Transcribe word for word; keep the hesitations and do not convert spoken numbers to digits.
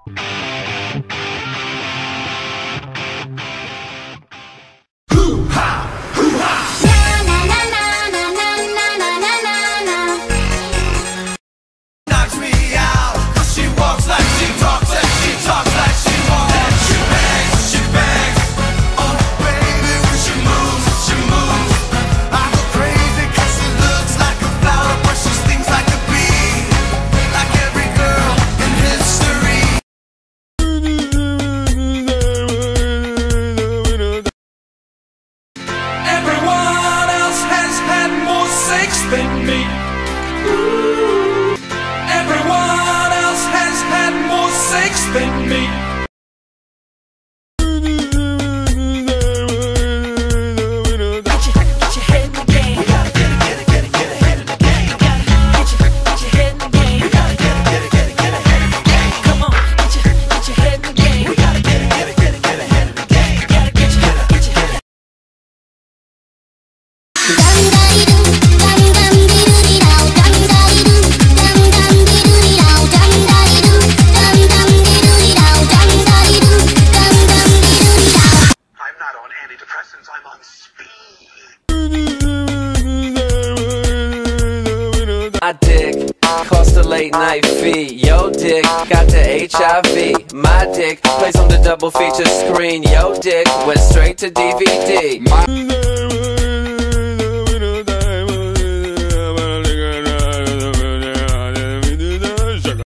Than me. Ooh. Everyone else has had more sex than me. Get your, get your head in the game. We gotta get it, get it, get it, get ahead of the game. You gotta get your, get your head in the game. We gotta get it, get it, get it, get ahead of the game. Come on, get your, get your head in the game. We gotta get it, get it, get it, get ahead of the game. You gotta get your, get your head. I'm on speed. My dick cost a late night fee. Yo dick got the H I V. My dick plays on the double feature screen. Yo dick went straight to D V D. My